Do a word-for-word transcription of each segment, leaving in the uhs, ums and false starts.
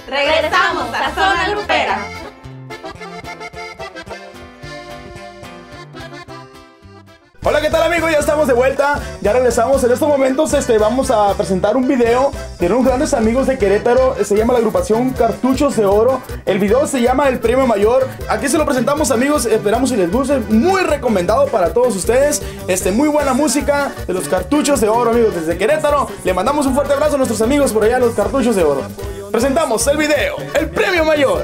Regresamos a Zona Grupera. Hola, ¿qué tal, amigos? Ya estamos de vuelta, ya regresamos. En estos momentos este, vamos a presentar un video de unos grandes amigos de Querétaro. Se llama la agrupación Cartuchos de Oro. El video se llama El Premio Mayor. Aquí se lo presentamos, amigos, esperamos si les guste. Muy recomendado para todos ustedes. este, Muy buena música de los Cartuchos de Oro, amigos, desde Querétaro. Le mandamos un fuerte abrazo a nuestros amigos por allá, los Cartuchos de Oro. Presentamos el video, El Premio Mayor.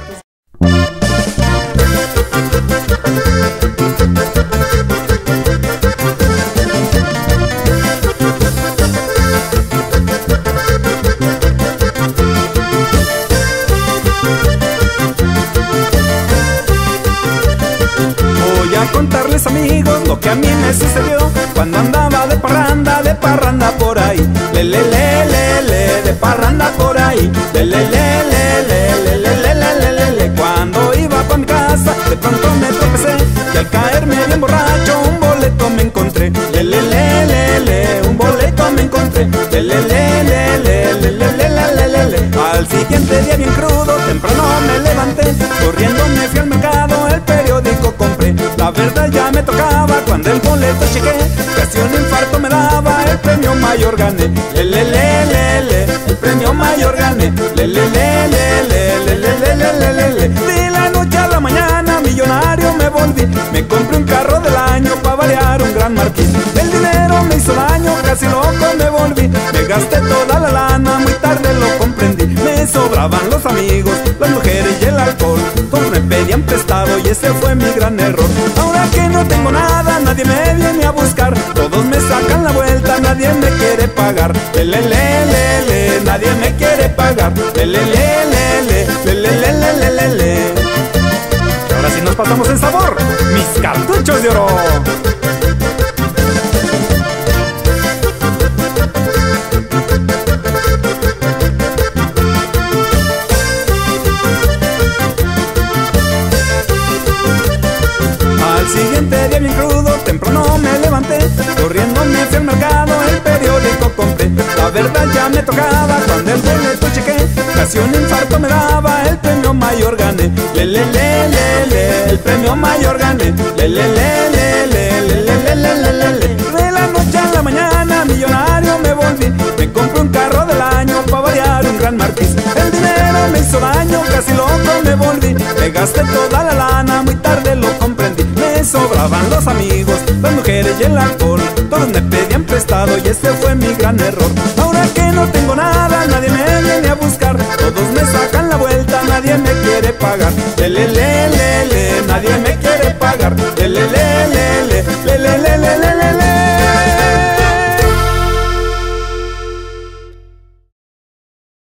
Contarles, amigos, lo que a mí me sucedió cuando andaba de parranda, de parranda por ahí. Le le le le le, de parranda por ahí. Le le le le le le le le le le le. Cuando iba pa' mi casa, de pronto me tropecé y al caerme bien borracho un boleto me encontré. Le le le le le, un boleto me encontré. Le le le le le le le le le le le. Al siguiente día bien crudo, temprano me levanté, corriendo me fui al mercado, el periódico compré. La verdad ya me tocaba cuando el boleto chequé, casi un infarto me daba, el premio mayor gané. Le le le le le, el premio mayor gané. Le le le le le le le le le le le. De la noche a la mañana millonario me volví, me compré un carro del año pa' variar, un gran marquín. El dinero me hizo daño, casi loco me volví, me gasté toda la lana, muy tarde lo comprendí. Me sobraban los amigos, las mujeres y el alcohol, todos me pedían prestado y ese fue mi gran error. Ahora que no tengo nada, nadie me viene a buscar, todos me sacan la vuelta, nadie me quiere pagar. Le le le le le, nadie me quiere pagar. Le le le le le, le le le le le le le. Y ahora sí nos pasamos en sabor, mis cartuchos de oro. Al siguiente día bien crudo, temprano me levanté, corriendo me fui al mercado, el periódico compré. La verdad ya me tocaba cuando el boleto chequé, casi un infarto me daba, el premio mayor gané. Le le le le le, el premio mayor gané. Le le le le le le le le le le le. De la noche a la mañana millonario me volví, me compré un carro del año pa' variar, un gran marquís. El dinero me hizo daño, casi loco me volví, me gasté toda la lana, muy tarde lo comprendí. Me sobraban los amigos, las mujeres y el alcohol, todos me pedían prestado y ese fue mi gran error. Ahora que no tengo nada, nadie me viene a buscar, todos me sacan la vuelta, nadie me quiere pagar. Le le le le le, nadie me quiere pagar. Le le le